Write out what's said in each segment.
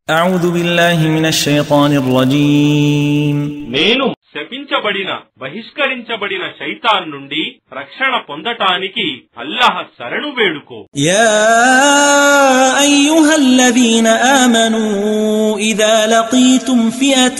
أعوذ بالله من الشيطان الرجيم నేను శపించబడిన బహిష్కరించబడిన శైతాన్ నుండి రక్షణ పొందటానికి అల్లాహ్ శరణు వేడుకో. يا أيها الذين آمنوا إذا لقيتم فئة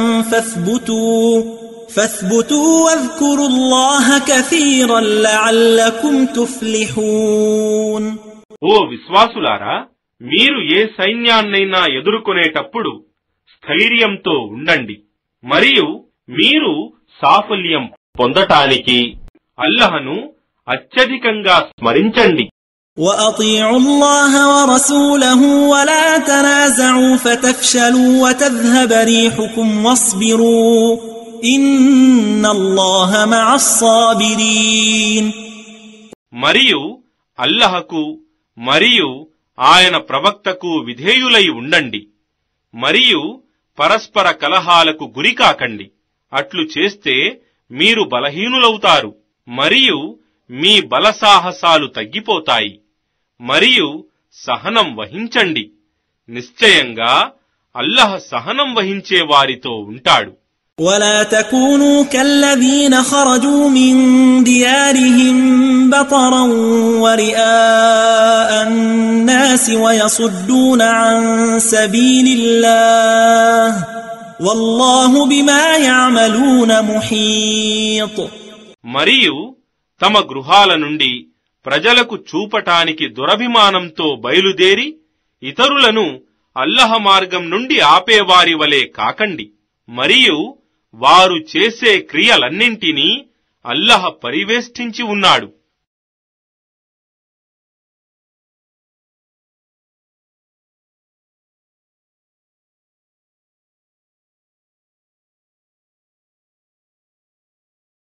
فاثبتوا واذكروا الله كثيرا لعلكم تفلحون. ఓ విశ్వాసులారా, మీరు ఏ సైన్యాన్నైనా ఎదుర్కొనేటప్పుడు స్థైర్యంతో ఉండండి మరియు మీరు సాఫల్యం పొందటానికి అల్లాహ్ను అత్యధికంగా స్మరించండి. وأطيعوا الله ورسوله ولا تنازعوا فتفشلوا وتذهب ريحكم واصبروا إن الله مع الصابرين. మరియు అల్లాహకు మరియు ఆయన ప్రవక్తకు విధేయులై ఉండండి మరియు పరస్పర కలహాలకు గురికాకండి. అట్లు చేస్తే మీరు బలహీనులవుతారు మరియు మీ బలసాహసాలు తగ్గిపోతాయి. మరియు సహనం వహించండి. నిశ్చయంగా అల్లాహ్ సహనం వహించే వారితో ఉంటాడు. ولا تكونوا كالذين خرجوا من ديارهم بطرا ورئاء الناس ويصدون عن سبيل الله والله بما يعملون محيط. మరియు తమ గృహాల నుండి ప్రజలకు చూపటానికి దురభిమానంతో బయలుదేరి ఇతరులను అల్లాహ్ మార్గం నుండి ఆపేవారి వలె కాకండి. మరియు వారు చేసే క్రియలన్నింటినీ అల్లాహ్ పరివేష్టించి ఉన్నాడు.